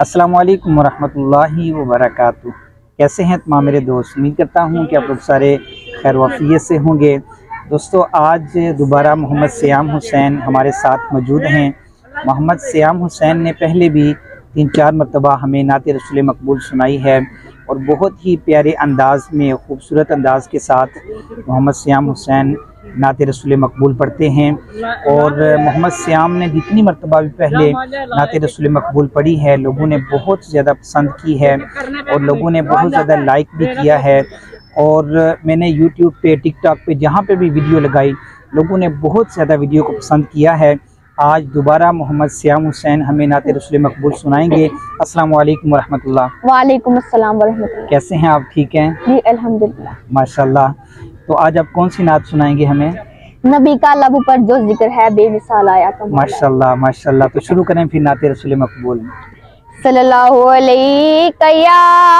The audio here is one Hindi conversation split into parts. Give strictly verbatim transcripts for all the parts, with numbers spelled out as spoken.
अस्सलामु अलैकुम वरहमतुल्लाहि वबरकातुहू। कैसे हैं तमाम मेरे दोस्त? उम्मीद करता हूं कि आप लोग सारे खैर वाफियत से होंगे। दोस्तों, आज दोबारा मोहम्मद सियाम हुसैन हमारे साथ मौजूद हैं। मोहम्मद सियाम हुसैन ने पहले भी तीन चार मरतबा हमें नाते रसूल मकबूल सुनाई है और बहुत ही प्यारे अंदाज में, खूबसूरत अंदाज के साथ मोहम्मद सियाम हुसैन नाते रसूल मकबूल पढ़ते हैं। और मोहम्मद सियाम ने जितनी मरतबा भी पहले नाते रसूल मकबूल पढ़ी है, लोगों ने बहुत ज़्यादा पसंद की है और लोगों ने बहुत ज़्यादा लाइक भी किया है। और मैंने यूट्यूब पे, टिकटॉक पे, जहाँ पे भी वीडियो लगाई, लोगों ने बहुत ज़्यादा वीडियो को पसंद किया है। आज दोबारा मोहम्मद सियाम हुसैन हमें नाते रसूल मकबूल सुनाएंगे। अस्सलाम वालेकुम वरहमतुल्लाह। वालेकुम अस्सलाम वरहमतुल्लाह। कैसे हैं आप? ठीक हैं जी अल्हम्दुलिल्लाह। माशाल्लाह। तो आज आप कौन सी नात सुनाएंगे हमें? नबी का लब पर जो जिक्र है बेमिसाल आया कमाल। माशाल्लाह माशाल्लाह। तो शुरू करें फिर नाते रसूल मकबूल। सल्लल्लाहु अलैहि या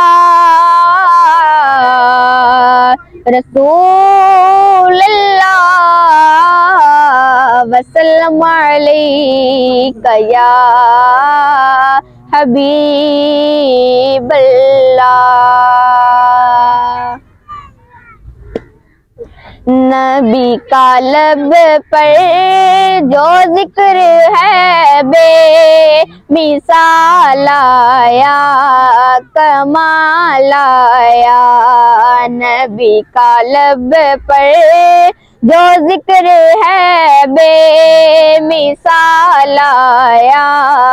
रसूलल्लाह वसल्लम अलैका या हबीबल्लाह। नबी का लब पर जो जिक्र है बेमिसाल आया कमाल आया। नबी का लब पर जो जिक्र है बेमिसाल आया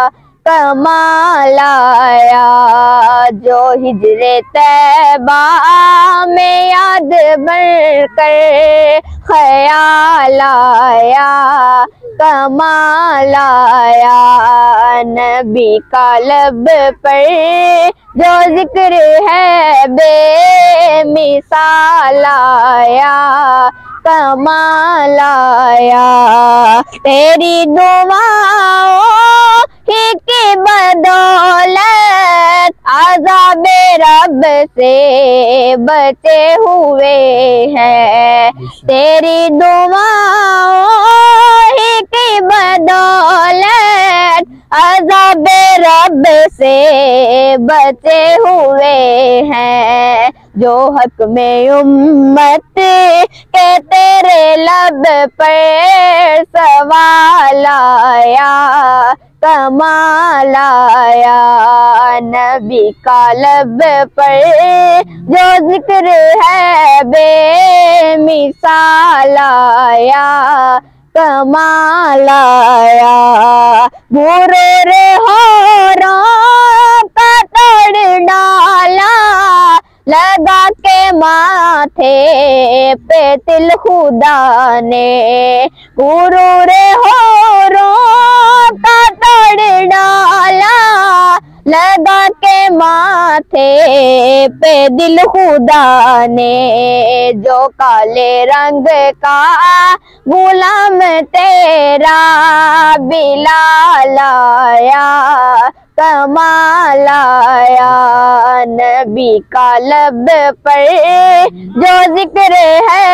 कमाल आया। जो हिजरे तैबा में याद बनकर ख्याल आया कमाल आया। नबी का लब पर जो जिक्र है बेमिसाल आया कमाल आया। तेरी दुआओं की बदौलत आज़ाबे रब से बचे हुए हैं। तेरी दुआओं की बदौलत आज़ाबे रब से बचे हुए हैं। जो हक में उम्मत के तेरे लब पर सवाल आया कमाल आया। नबी का लब पर जो जिक्र है बेमिसाल आया कमाल आया। मुरूर होरों का तोड़ डाला लगा के माथे पे तिल खुदा ने। गुरूर होरों का तोड़ डाला लगा के माथे पे दिल खुदा ने। जो काले रंग का गुलाम तेरा बिलाल आया कमाल आया। नबी का लब पर जो जिक्र है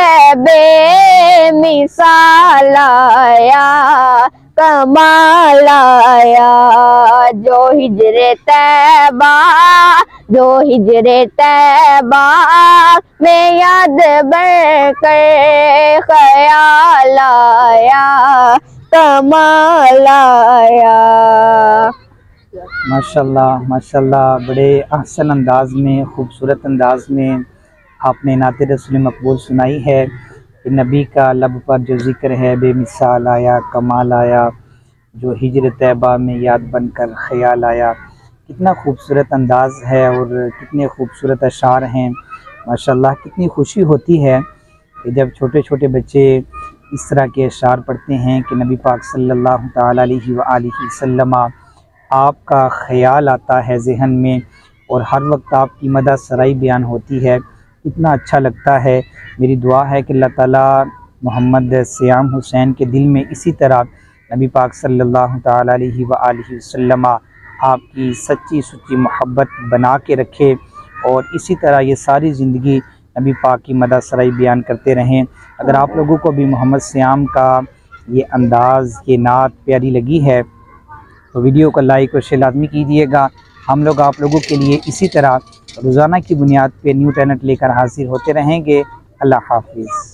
बेमिसाल आया कमाल आया। जो हिजरे तैबा जो हिजरे तैबा में याद बनकर ख्याल आया कमाल आया। माशाल्लाह माशाल्लाह। बड़े अहसन अंदाज में, खूबसूरत अंदाज में आपने नाते रसूल मकबूल सुनाई है कि नबी का लब पर जो जिक्र है बेमिसाल आया कमाल आया। जो हिजर तैबा में याद बनकर ख्याल आया। कितना खूबसूरत अंदाज़ है और कितने खूबसूरत अशार हैं माशाल्लाह। कितनी खुशी होती है कि जब छोटे छोटे बच्चे इस तरह के अशार पढ़ते हैं कि नबी पाक सल्लल्लाहु तआला अलैहि वसल्लम आपका ख्याल आता है जहन में और हर वक्त आपकी मदद सराई बयान होती है। इतना अच्छा लगता है। मेरी दुआ है कि अल्लाह ताला मोहम्मद सियाम हुसैन के दिल में इसी तरह नबी पाक सल्लल्लाहु तआला अलैहि वसल्लम आपकी सच्ची सुच्ची मोहब्बत बना के रखे और इसी तरह ये सारी ज़िंदगी नबी पाक की मदद सराई बयान करते रहें। अगर आप लोगों को भी मोहम्मद सियाम का ये अंदाज़, ये नात प्यारी लगी है तो वीडियो को लाइक और शेयर लाजमी कीजिएगा। हम लोग आप लोगों के लिए इसी तरह रोज़ाना की बुनियाद पे न्यू टैलेंट लेकर हाजिर होते रहेंगे। अल्लाह हाफिज़।